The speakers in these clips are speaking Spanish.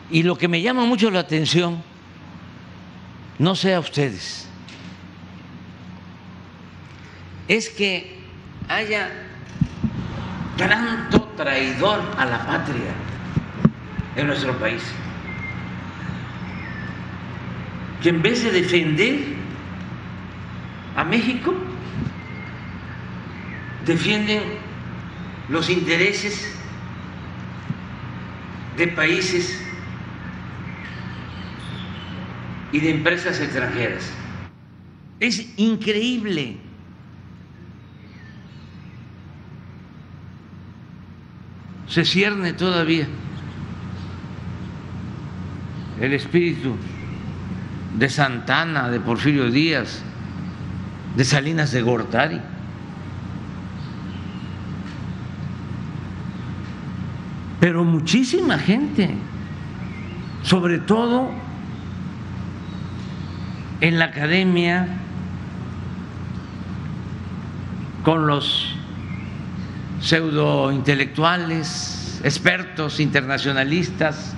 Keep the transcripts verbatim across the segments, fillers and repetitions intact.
Y lo que me llama mucho la atención, no sé a ustedes, es que haya tanto traidor a la patria en nuestro país, que en vez de defender a México, defienden los intereses de países y de empresas extranjeras. Es increíble. Se cierne todavía el espíritu de Santana, de Porfirio Díaz, de Salinas de Gortari. Pero muchísima gente, sobre todo en la academia, con los pseudointelectuales, expertos internacionalistas,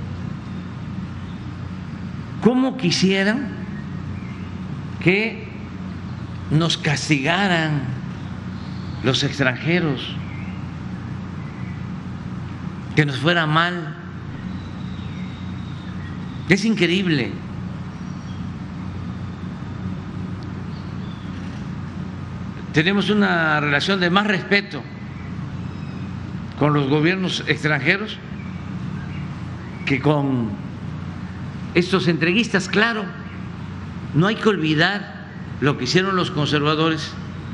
¿cómo quisieran que nos castigaran los extranjeros, que nos fuera mal? Es increíble. Tenemos una relación de más respeto con los gobiernos extranjeros que con estos entreguistas. Claro, no hay que olvidar lo que hicieron los conservadores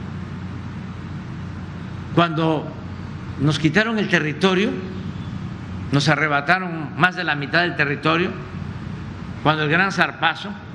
cuando nos quitaron el territorio, nos arrebataron más de la mitad del territorio, cuando el Gran Zarpazo